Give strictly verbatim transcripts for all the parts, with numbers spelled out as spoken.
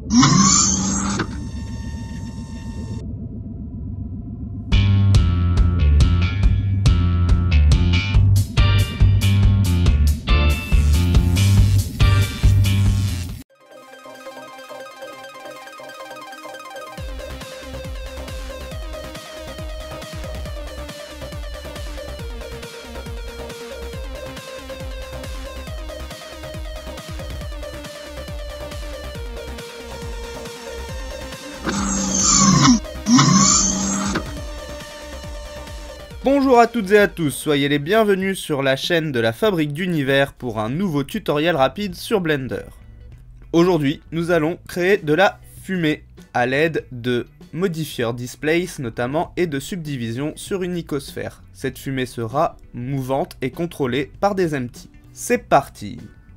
Bonjour à toutes et à tous, soyez les bienvenus sur la chaîne de la Fabrique d'Univers pour un nouveau tutoriel rapide sur Blender. Aujourd'hui, nous allons créer de la fumée à l'aide de modifiers displace notamment et de subdivision sur une icosphère. Cette fumée sera mouvante et contrôlée par des empty. C'est parti!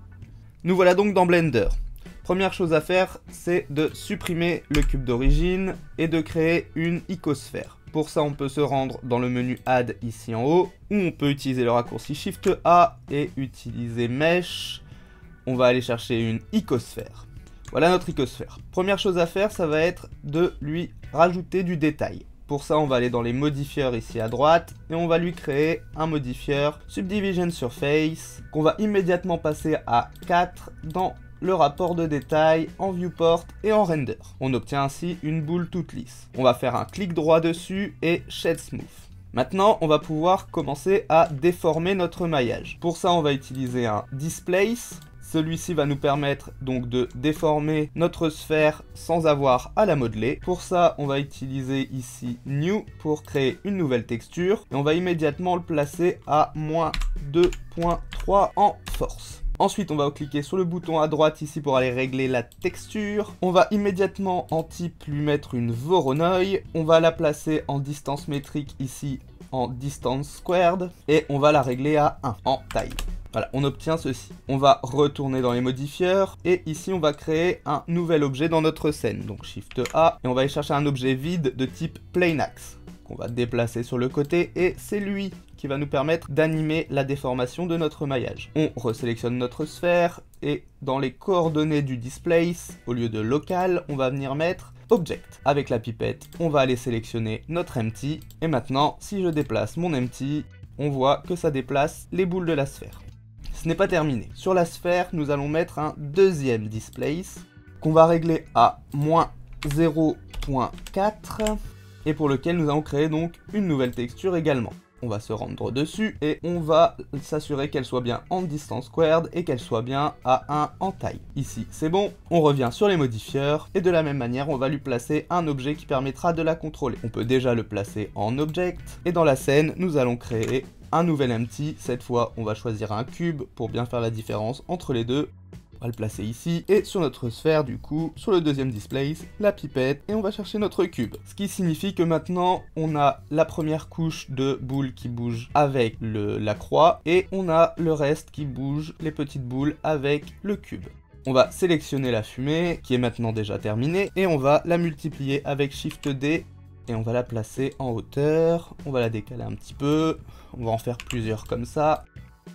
Nous voilà donc dans Blender. Première chose à faire, c'est de supprimer le cube d'origine et de créer une icosphère. Pour ça, on peut se rendre dans le menu Add ici en haut, où on peut utiliser le raccourci Shift A et utiliser Mesh. On va aller chercher une icosphère. Voilà notre icosphère. Première chose à faire, ça va être de lui rajouter du détail. Pour ça, on va aller dans les modifiers ici à droite et on va lui créer un modifier Subdivision Surface qu'on va immédiatement passer à quatre dans le rapport de détail en viewport et en render. On obtient ainsi une boule toute lisse. On va faire un clic droit dessus et Shade Smooth. Maintenant, on va pouvoir commencer à déformer notre maillage. Pour ça, on va utiliser un Displace. Celui-ci va nous permettre donc de déformer notre sphère sans avoir à la modeler. Pour ça, on va utiliser ici New pour créer une nouvelle texture. Et on va immédiatement le placer à moins deux virgule trois en force. Ensuite, on va cliquer sur le bouton à droite ici pour aller régler la texture. On va immédiatement en type lui mettre une Voronoi. On va la placer en distance métrique ici en distance squared. Et on va la régler à un en taille. Voilà, on obtient ceci. On va retourner dans les modifiers et ici on va créer un nouvel objet dans notre scène. Donc Shift A et on va aller chercher un objet vide de type Plane Axe qu'on va déplacer sur le côté et c'est lui qui va nous permettre d'animer la déformation de notre maillage. On resélectionne notre sphère et dans les coordonnées du displace, au lieu de local, on va venir mettre object. Avec la pipette, on va aller sélectionner notre empty et maintenant, si je déplace mon empty, on voit que ça déplace les boules de la sphère. Ce n'est pas terminé. Sur la sphère, nous allons mettre un deuxième displace qu'on va régler à moins zéro virgule quatre et pour lequel nous allons créer donc une nouvelle texture également. On va se rendre dessus et on va s'assurer qu'elle soit bien en distance squared et qu'elle soit bien à un en taille. Ici, c'est bon. On revient sur les modifiers et de la même manière, on va lui placer un objet qui permettra de la contrôler. On peut déjà le placer en object et dans la scène, nous allons créer un nouvel empty. Cette fois, on va choisir un cube pour bien faire la différence entre les deux. On va le placer ici et sur notre sphère du coup, sur le deuxième displace, la pipette et on va chercher notre cube. Ce qui signifie que maintenant on a la première couche de boules qui bouge avec le, la croix et on a le reste qui bouge, les petites boules avec le cube. On va sélectionner la fumée qui est maintenant déjà terminée et on va la multiplier avec Shift D et on va la placer en hauteur. On va la décaler un petit peu, on va en faire plusieurs comme ça.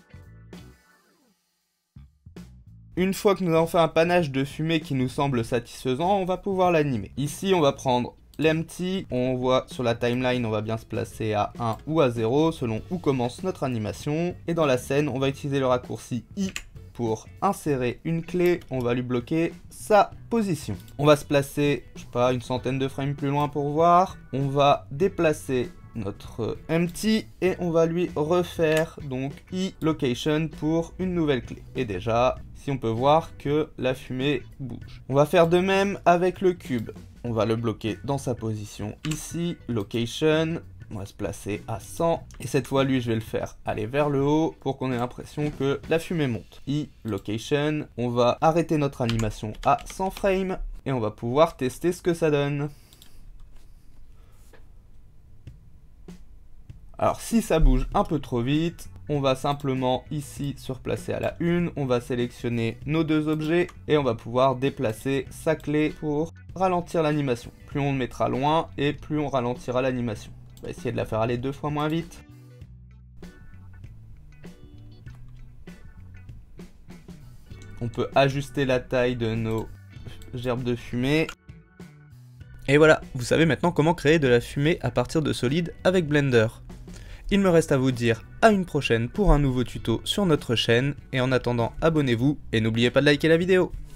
Une fois que nous avons fait un panache de fumée qui nous semble satisfaisant, on va pouvoir l'animer. Ici, on va prendre l'empty, on voit sur la timeline, on va bien se placer à un ou à zéro selon où commence notre animation. Et dans la scène, on va utiliser le raccourci I pour insérer une clé, on va lui bloquer sa position. On va se placer, je sais pas, une centaine de frames plus loin pour voir. On va déplacer notre empty et on va lui refaire donc i location pour une nouvelle clé. Et déjà, si on peut voir que la fumée bouge. On va faire de même avec le cube. On va le bloquer dans sa position ici, location. On va se placer à cent. Et cette fois, lui, je vais le faire aller vers le haut pour qu'on ait l'impression que la fumée monte. I location. On va arrêter notre animation à cent frames et on va pouvoir tester ce que ça donne. Alors si ça bouge un peu trop vite, on va simplement ici se replacer à la une, on va sélectionner nos deux objets et on va pouvoir déplacer sa clé pour ralentir l'animation. Plus on le mettra loin et plus on ralentira l'animation. On va essayer de la faire aller deux fois moins vite. On peut ajuster la taille de nos gerbe de fumée. Et voilà, vous savez maintenant comment créer de la fumée à partir de solides avec Blender. Il me reste à vous dire à une prochaine pour un nouveau tuto sur notre chaîne, et en attendant abonnez-vous et n'oubliez pas de liker la vidéo.